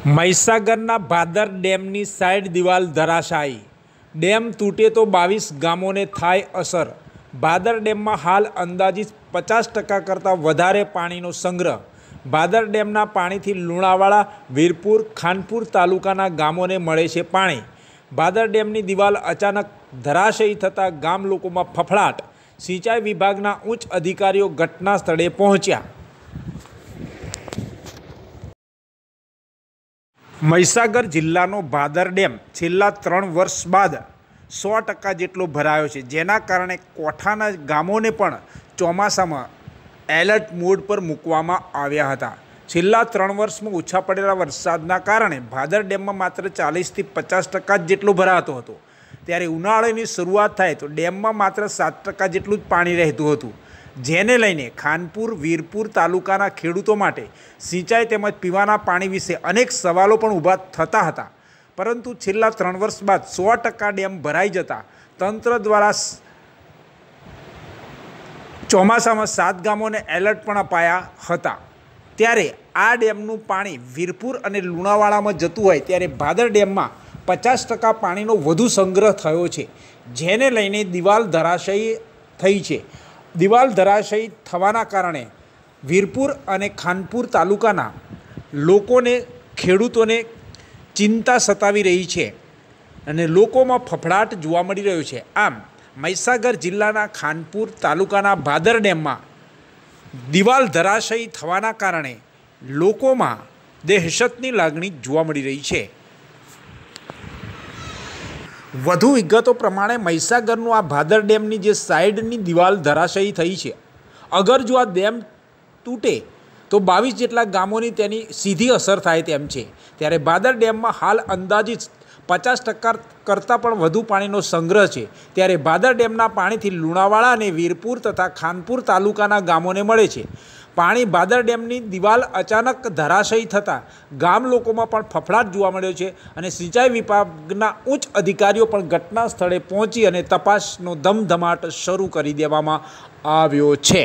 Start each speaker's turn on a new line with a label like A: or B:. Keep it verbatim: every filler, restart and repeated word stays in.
A: મહીસાગરના ભાદર ડેમની સાઇડ દિવાલ ધરાશાયી, ડેમ તૂટે તો બાવીસ ગામોને થાય અસર। ભાદર ડેમમાં હાલ અંદાજિત પચાસ ટકા કરતાં વધારે પાણીનો સંગ્રહ। ભાદર ડેમના પાણીથી લુણાવાડા, વીરપુર, ખાનપુર તાલુકાના ગામોને મળે છે પાણી। ભાદર ડેમની દિવાલ અચાનક ધરાશાયી થતાં ગામ લોકોમાં ફફડાટ। સિંચાઈ વિભાગના ઉચ્ચ અધિકારીઓ ઘટના સ્થળે પહોંચ્યા। મહીસાગર જિલ્લાનો ભાદર ડેમ છેલ્લા ત્રણ વર્ષ બાદ સો ટકા જેટલો ભરાયો છે, જેના કારણે કોઠાના ગામોને પણ ચોમાસામાં એલર્ટ મોડ પર મૂકવામાં આવ્યા હતા। છેલ્લા ત્રણ વર્ષમાં ઓછા પડેલા વરસાદના કારણે ભાદર ડેમમાં માત્ર ચાલીસથી પચાસ ટકા જેટલો ભરાતો હતો, ત્યારે ઉનાળાની શરૂઆત થાય તો ડેમમાં માત્ર સાત ટકા જેટલું જ પાણી રહેતું હતું, જેને લઈને ખાનપુર, વીરપુર તાલુકાના ખેડૂતો માટે સિંચાઈ તેમજ પીવાના પાણી વિશે અનેક સવાલો પણ ઊભા થતા હતા। પરંતુ છેલ્લા ત્રણ વર્ષ બાદ સો ટકા ડેમ ભરાઈ જતાં તંત્ર દ્વારા ચોમાસામાં સાત ગામોને એલર્ટ પણ અપાયા હતા। ત્યારે આ ડેમનું પાણી વીરપુર અને લુણાવાડામાં જતું હોય ત્યારે ભાદર ડેમમાં પચાસ ટકા પાણીનો વધુ સંગ્રહ થયો છે, જેને લઈને દિવાલ ધરાશાયી થઈ છે। દિવાલ ધરાશાયી થવાના કારણે વીરપુર અને ખાનપુર તાલુકાના લોકોને, ખેડૂતોને ચિંતા સતાવી રહી છે અને લોકોમાં ફફડાટ જોવા મળી રહ્યો છે। આમ મહીસાગર જિલ્લાના ખાનપુર તાલુકાના ભાદર ડેમમાં દિવાલ ધરાશાયી થવાના કારણે લોકોમાં દહેશતની લાગણી જોવા મળી રહી છે। વધુ વિગતો પ્રમાણે મહીસાગરનું આ ભાદર ડેમની જે સાઇડની દિવાલ ધરાશાયી થઈ છે, અગર જો આ ડેમ તૂટે તો બાવીસ જેટલા ગામોની તેની સીધી અસર થાય તેમ છે। ત્યારે ભાદર ડેમમાં હાલ અંદાજિત પચાસ ટકા કરતાં પણ વધુ પાણીનો સંગ્રહ છે। ત્યારે ભાદર ડેમના પાણીથી લુણાવાડા અને વીરપુર તથા ખાનપુર તાલુકાના ગામોને મળે છે પાણી। ભાદર ડેમની દિવાલ અચાનક ધરાશાયી થતાં ગામ લોકોમાં પણ ફફડાટ જોવા મળ્યો છે અને સિંચાઈ વિભાગના ઉચ્ચ અધિકારીઓ પણ ઘટના સ્થળે પહોંચી અને તપાસનો ધમધમાટ શરૂ કરી દેવામાં આવ્યો છે।